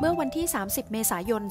มื่อวันที่ 30 เมษายน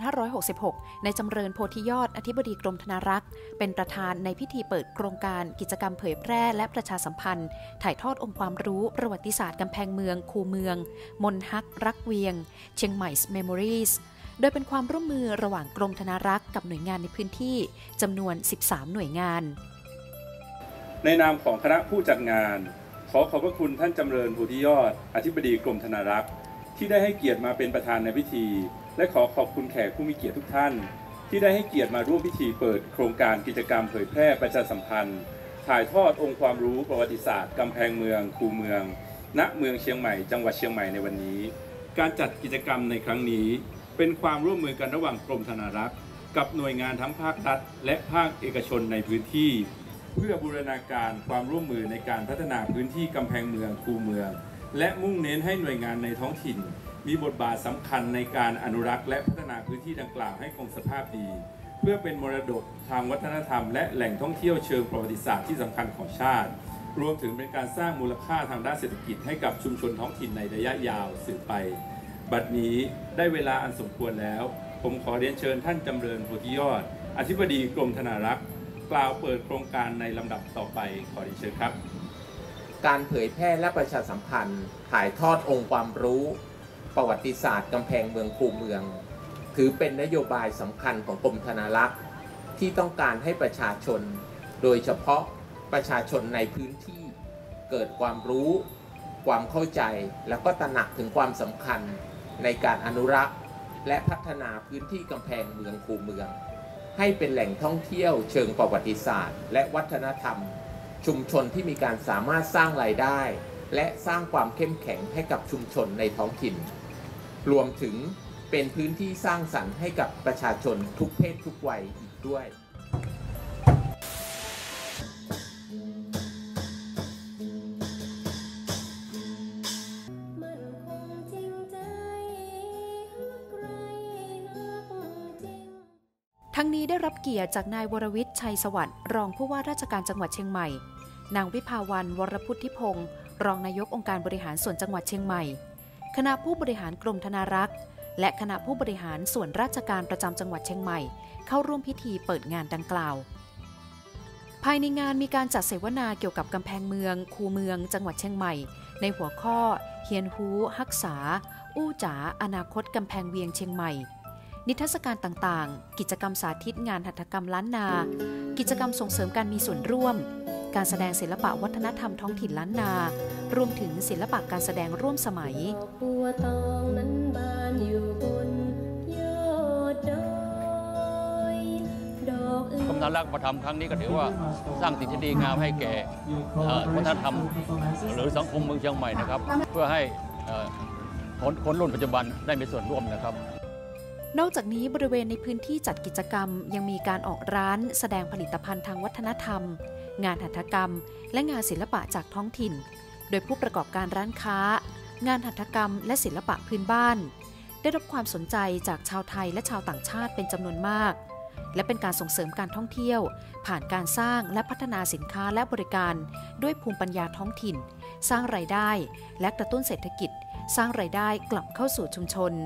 2566 ในจำเริญโพธิยอดอธิบดีกรมธนารักษ์เป็นประธานในพิธีเปิดโครงการกิจกรรมเผยแพร่และประชาสัมพันธ์ถ่ายทอดองค์ความรู้ประวัติศาสตร์กำแพงเมืองคูเมืองมนฮักรักเวียงเชียงใหม่ Memories โดยเป็นความร่วมมือระหว่างกรมธนารักษ์กับหน่วยงานในพื้นที่จำนวน 13 หน่วยงานในนามของคณะผู้จัดงานขอขอบพระคุณท่านจำเริญโพธิยอดอธิบดีกรมธนารักษ์ที่ได้ให้เกียรติมาเป็นประธานในพิธีและขอขอบคุณแขกผู้มีเกียรติทุกท่านที่ได้ให้เกียรติมาร่วมพิธีเปิดโครงการกิจกรรมเผยแพร่ประชาสัมพันธ์ถ่ายทอดองค์ความรู้ประวัติศาสตร์กำแพงเมืองคูเมืองณเมืองเชียงใหม่จังหวัดเชียงใหม่ในวันนี้การจัดกิจกรรมในครั้งนี้เป็นความร่วมมือกันระหว่างกรมธนารักษ์กับหน่วยงานทั้งภาครัฐและภาคเอกชนในพื้นที่เพื่อบูรณาการความร่วมมือในการพัฒนาพื้นที่กำแพงเมืองคูเมืองและมุ่งเน้นให้หน่วยงานในท้องถิ่นมีบทบาทสำคัญในการอนุรักษ์และพัฒนาพื้นที่ดังกล่าวให้คงสภาพดีเพื่อเป็นมรดกทางวัฒนธรรมและแหล่งท่องเที่ยวเชิงประวัติศาสตร์ที่สำคัญของชาติรวมถึงเป็นการสร้างมูลค่าทางด้านเศรษฐกิจให้กับชุมชนท้องถิ่นในระยะยาวสืบไปบัดนี้ได้เวลาอันสมควรแล้วผมขอเรียนเชิญท่านจำเริญโพธิยอดอธิบดีกรมธนารักษ์กล่าวเปิดโครงการในลำดับต่อไปขอเรียนเชิญครับการเผยแพร่และประชาสัมพันธ์ถ่ายทอดองค์ความรู้ประวัติศาสตร์กำแพงเมืองคูเมืองถือเป็นนโยบายสำคัญของกรมธนารักษ์ที่ต้องการให้ประชาชนโดยเฉพาะประชาชนในพื้นที่เกิดความรู้ความเข้าใจแล้วก็ตระหนักถึงความสำคัญในการอนุรักษ์และพัฒนาพื้นที่กำแพงเมืองคูเมืองให้เป็นแหล่งท่องเที่ยวเชิงประวัติศาสตร์และวัฒนธรรมชุมชนที่มีการสามารถสร้างรายได้และสร้างความเข้มแข็งให้กับชุมชนในท้องถิ่นรวมถึงเป็นพื้นที่สร้างสรรค์ให้กับประชาชนทุกเพศทุกวัยอีกด้วยทั้งนี้ได้รับเกียรติจากนายวรวิทย์ชัยสวัสดิ์รองผู้ว่าราชการจังหวัดเชียงใหม่นางวิภาวันวรพุทธิพงศ์รองนายกองค์การบริหารส่วนจังหวัดเชียงใหม่คณะผู้บริหารกรมธนารักษ์และคณะผู้บริหารส่วนราชการประจำจังหวัดเชียงใหม่เข้าร่วมพิธีเปิดงานดังกล่าวภายในงานมีการจัดเสวนาเกี่ยวกับกำแพงเมืองคูเมืองจังหวัดเชียงใหม่ในหัวข้อเฮียนฮู้ฮักษาอู้จ๋าอนาคตกำแพงเวียงเชียงใหม่นิทรรศการต่างๆกิจกรรมสาธิตงานหัตถกรรมล้านนากิจกรรมส่งเสริมการมีส่วนร่วมการแสดงศิลปะวัฒนธรรมท้องถิ่นล้านนารวมถึงศิลปะการแสดงร่วมสมัยกรมธนารักษ์มาทำครั้งนี้ก็ถือว่าสร้างสิ่งที่ดีงามให้แก่วัฒนธรรมหรือสังคมเมืองเชียงใหม่นะครับเพื่อให้คนรุ่นปัจจุบันได้มีส่วนร่วมนะครับนอกจากนี้บริเวณในพื้นที่จัดกิจกรรมยังมีการออกร้านแสดงผลิตภัณฑ์ทางวัฒนธรรมงานหัตถกรรมและงานศิลปะจากท้องถิ่นโดยผู้ประกอบการร้านค้างานหัตถกรรมและศิลปะพื้นบ้านได้รับความสนใจจากชาวไทยและชาวต่างชาติเป็นจำนวนมากและเป็นการส่งเสริมการท่องเที่ยวผ่านการสร้างและพัฒนาสินค้าและบริการด้วยภูมิปัญญาท้องถิ่นสร้างรายได้และกระตุ้นเศรษฐกิจสร้างรายได้กลับเข้าสู่ชุมชน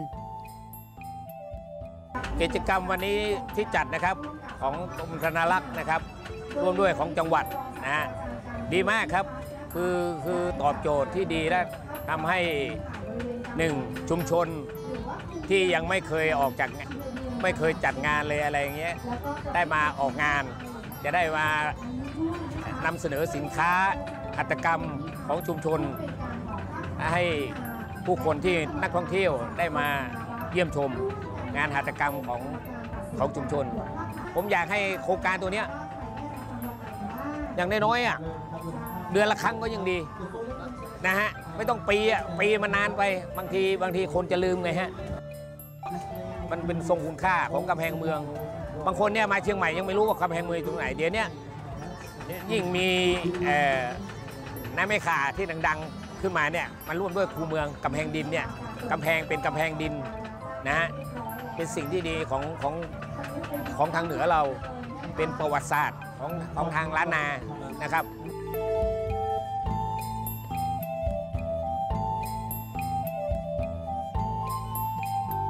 กิจกรรมวันนี้ที่จัดนะครับของกรมธนารักษ์นะครับร่วมด้วยของจังหวัดนะฮะดีมากครับคือตอบโจทย์ที่ดีและทำให้1ชุมชนที่ยังไม่เคยจัดงานเลยอะไรอย่างเงี้ยได้มาออกงานจะได้มานำเสนอสินค้าหัตถกรรมของชุมชนให้ผู้คนที่นักท่องเที่ยวได้มาเยี่ยมชมงานหัตถกรรมของชุมชนผมอยากให้โครงการตัวนี้อย่างน้อยๆเดือนละครั้งก็ยังดีนะฮะไม่ต้องปีมันนานไปบางทีคนจะลืมไงฮะมันเป็นทรงคุณค่าของกำแพงเมืองบางคนเนี่ยมาเชียงใหม่ยังไม่รู้ว่ากำแพงเมืองตรงไหนเดี๋ยวนี้ยิ่งมีน้ำแม่ข่าที่ดังๆขึ้นมาเนี่ยมันร่วมด้วยคูเมืองกำแพงดินเนี่ยกำแพงเป็นกำแพงดินนะฮะเป็นสิ่งที่ดีของทางเหนือเราเป็นประวัติศาสตร์ของทางล้านนานะครับผ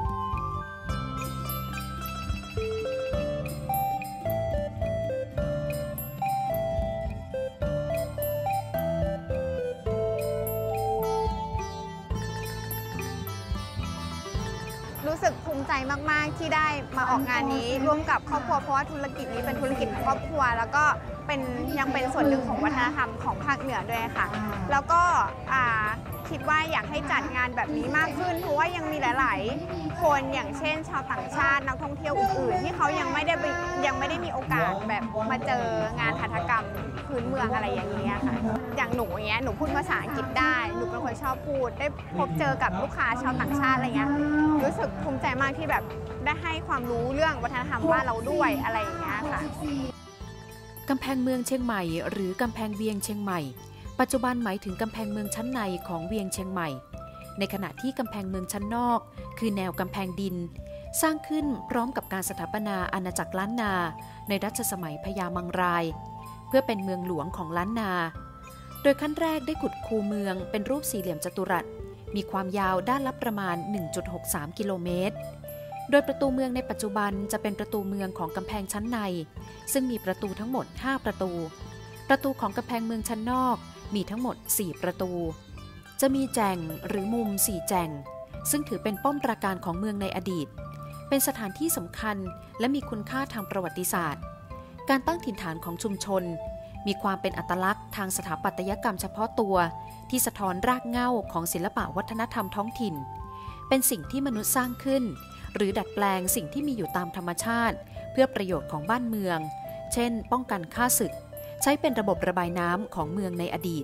สึกภูมิใจมากๆที่ได้มาออกงานนี้ร่วมกับครอบครัวเพราะว่าธุรกิจนี้เป็นธุรกิจของครอบครัวแล้วก็ยังเป็นส่วนหนึ่งของวัฒนธรรมของภาคเหนือด้วยค่ะแล้วก็คิดว่าอยากให้จัดงานแบบนี้มากขึ้นเพราะว่ายังมีหลายๆคนอย่างเช่นชาวต่างชาตินักท่องเที่ยวอื่นๆที่เขายังไม่ได้มีโอกาสแบบมาเจองานหัตถกรรมพื้นเมืองอะไรอย่างนี้ค่ะอย่างหนูอย่างเงี้ยหนูพูดภาษาอังกฤษได้หนูเป็นคนชอบพูดได้พบเจอกับลูกค้าชาวต่างชาติอะไรเงี้ยรู้สึกภูมิใจมากที่แบบได้ให้ความรู้เรื่องวัฒนธรรมบ้านเราด้วยอะไรอย่างเงี้ยค่ะกำแพงเมืองเชียงใหม่หรือกำแพงเวียงเชียงใหม่ปัจจุบันหมายถึงกำแพงเมืองชั้นในของเวียงเชียงใหม่ในขณะที่กำแพงเมืองชั้นนอกคือแนวกำแพงดินสร้างขึ้นพร้อมกับการสถาปนาอาณาจักรล้านนาในรัชสมัยพญามังรายเพื่อเป็นเมืองหลวงของล้านนาโดยขั้นแรกได้ขุดคูเมืองเป็นรูปสี่เหลี่ยมจัตุรัสมีความยาวด้านละประมาณ 1.63 กิโลเมตรโดยประตูเมืองในปัจจุบันจะเป็นประตูเมืองของกำแพงชั้นในซึ่งมีประตูทั้งหมด5ประตูของกำแพงเมืองชั้นนอกมีทั้งหมด4ประตูจะมีแจ่งหรือมุม4แจ่งซึ่งถือเป็นป้อมปราการของเมืองในอดีตเป็นสถานที่สำคัญและมีคุณค่าทางประวัติศาสตร์การตั้งถิ่นฐานของชุมชนมีความเป็นอัตลักษณ์ทางสถาปัตยกรรมเฉพาะตัวที่สะท้อนรากเหง้าของศิลปะวัฒนธรรมท้องถิ่นเป็นสิ่งที่มนุษย์สร้างขึ้นหรือดัดแปลงสิ่งที่มีอยู่ตามธรรมชาติเพื่อประโยชน์ของบ้านเมืองเช่นป้องกันฆ่าศึกใช้เป็นระบบระบายน้ำของเมืองในอดีต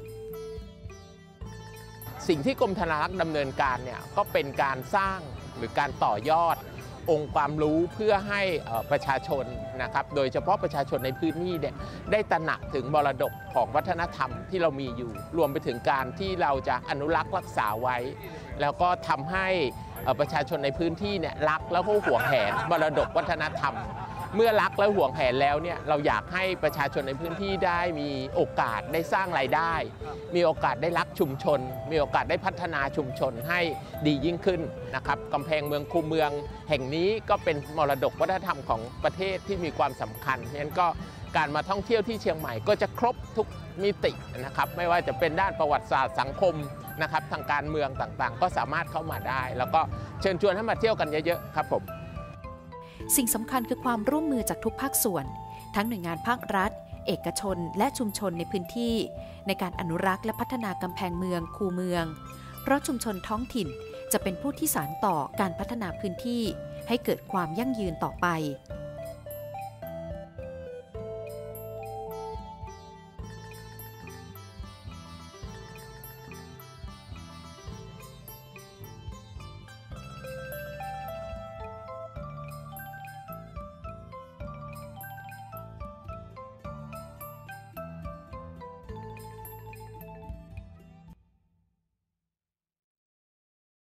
สิ่งที่กรมธนารักษ์ดำเนินการเนี่ยก็เป็นการสร้างหรือการต่อยอดองค์ความรู้เพื่อให้ประชาชนนะครับโดยเฉพาะประชาชนในพื้นที่เนี่ยได้ตระหนักถึงมรดกของวัฒนธรรมที่เรามีอยู่รวมไปถึงการที่เราจะอนุรักษ์รักษาไว้แล้วก็ทำให้ประชาชนในพื้นที่เนี่ยรักแล้วก็หวงแหนมรดกวัฒนธรรมเมื่อรักและห่วงแหนแล้วเนี่ยเราอยากให้ประชาชนในพื้นที่ได้มีโอกาสได้สร้างรายได้มีโอกาสได้รักชุมชนมีโอกาสได้พัฒนาชุมชนให้ดียิ่งขึ้นนะครับกำแพงเมืองคูเมืองแห่งนี้ก็เป็นมรดกวัฒนธรรมของประเทศที่มีความสำคัญเพราะฉะนั้นก็การมาท่องเที่ยวที่เชียงใหม่ก็จะครบทุกมิตินะครับไม่ว่าจะเป็นด้านประวัติศาสตร์สังคมนะครับทางการเมืองต่างๆก็สามารถเข้ามาได้แล้วก็เชิญชวนให้มาเที่ยวกันเยอะๆครับผมสิ่งสำคัญคือความร่วมมือจากทุกภาคส่วนทั้งหน่วยงานภาครัฐเอกชนและชุมชนในพื้นที่ในการอนุรักษ์และพัฒนากำแพงเมืองคูเมืองเพราะชุมชนท้องถิ่นจะเป็นผู้ที่สานต่อการพัฒนาพื้นที่ให้เกิดความยั่งยืนต่อไป